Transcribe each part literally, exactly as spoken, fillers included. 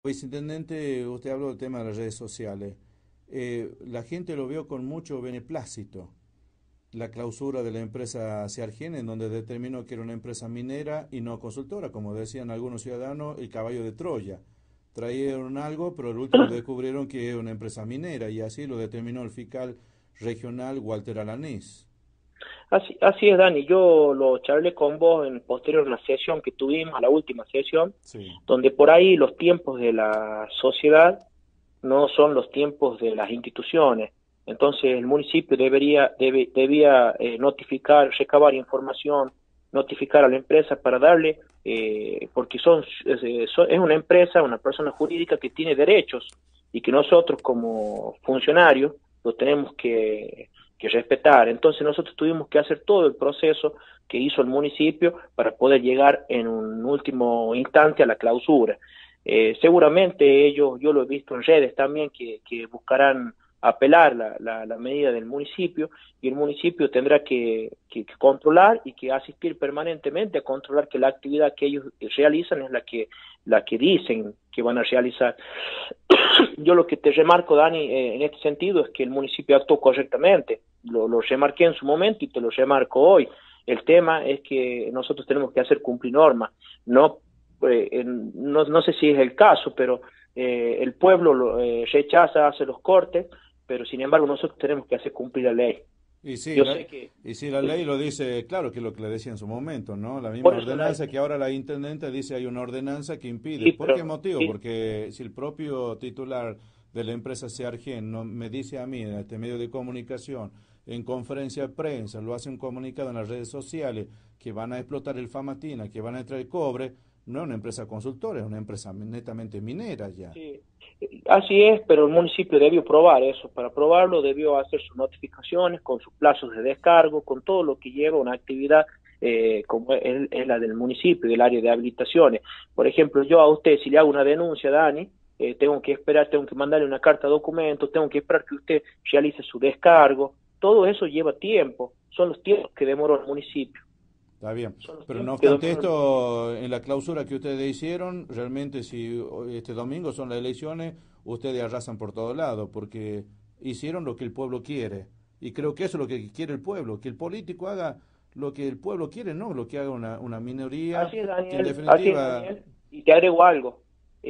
Viceintendente, usted habló del tema de las redes sociales. Eh, la gente lo vio con mucho beneplácito, la clausura de la empresa Ciargén, en donde determinó que era una empresa minera y no consultora, como decían algunos ciudadanos, el caballo de Troya. Trajeron algo, pero al último descubrieron que era una empresa minera y así lo determinó el fiscal regional Walter Alanís. Así, así es, Dani. Yo lo charlé con vos en posterior a una sesión que tuvimos, a la última sesión, Sí, donde por ahí los tiempos de la sociedad no son los tiempos de las instituciones. Entonces el municipio debería, debe, debía eh, notificar, recabar información, notificar a la empresa para darle, eh, porque son, es, eh, son- es una empresa, una persona jurídica que tiene derechos y que nosotros como funcionarios lo tenemos que, que respetar. Entonces nosotros tuvimos que hacer todo el proceso que hizo el municipio para poder llegar en un último instante a la clausura. Eh, seguramente ellos, yo lo he visto en redes también, que, que buscarán apelar la, la, la medida del municipio y el municipio tendrá que, que, que controlar y que asistir permanentemente a controlar que la actividad que ellos realizan es la que, la que dicen que van a realizar. Yo lo que te remarco, Dani, eh, en este sentido es que el municipio actuó correctamente. Lo, lo remarqué en su momento y te lo remarco hoy. El tema es que nosotros tenemos que hacer cumplir normas, no eh, en- no, no sé si es el caso, pero eh, el pueblo lo, eh, rechaza, hace los cortes, pero sin embargo nosotros tenemos que hacer cumplir la ley. y sí, Yo la, sé que y sí, la eh, ley lo dice, claro que es lo que le decía en su momento, ¿no? La misma por eso la, ordenanza que ahora la intendente dice hay una ordenanza que impide. sí, ¿Por qué pero motivo? sí, Porque si el propio titular de la empresa Seargen no me dice a mí en este medio de comunicación, en conferencia de prensa, lo hace un comunicado en las redes sociales, que van a explotar el Famatina, que van a entrar el cobre, no es una empresa consultora, es una empresa netamente minera ya. sí, así es, pero el municipio debió probar eso. Para probarlo debió hacer sus notificaciones con sus plazos de descargo, con todo lo que lleva una actividad eh, como es, es la del municipio, del área de habilitaciones. Por ejemplo, yo a usted, si le hago una denuncia, Dani, eh, tengo que esperar, tengo que mandarle una carta de documento, tengo que esperar que usted realice su descargo. Todo eso lleva tiempo. Son los tiempos que demoró el municipio. Está bien, Son los pero no tiempos que obstante demoró el municipio. esto, en la clausura que ustedes hicieron, realmente si hoy- este domingo son las elecciones, ustedes arrasan por todo lado, porque hicieron lo que el pueblo quiere. Y creo que eso es lo que quiere el pueblo, que el político haga lo que el pueblo quiere, no lo que haga una, una minoría, Así es, que en Daniel, así es, definitiva, Daniel. Y te agrego algo.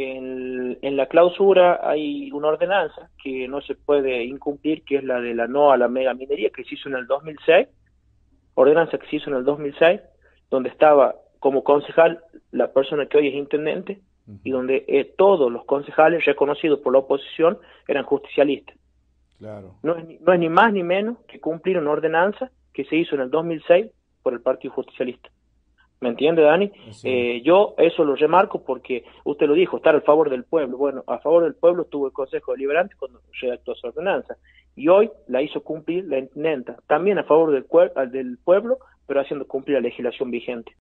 En, en la clausura hay una ordenanza que no se puede incumplir, que es la de la no a la mega minería, que se hizo en el dos mil seis, ordenanza que se hizo en el dos mil seis, donde estaba como concejal la persona que hoy es intendente y ujú, donde eh, todos los concejales reconocidos por la oposición eran justicialistas. claro, No es, ni, no es ni más ni menos que cumplir una ordenanza que se hizo en el dos mil seis por el Partido Justicialista. ¿Me entiende, Dani? así, Eh, yo eso lo remarco porque usted lo dijo, estar a favor del pueblo. Bueno, a favor del pueblo estuvo el Consejo Deliberante cuando redactó su ordenanza. Y hoy la hizo cumplir la intendenta, también a favor del, del pueblo, pero haciendo cumplir la legislación vigente.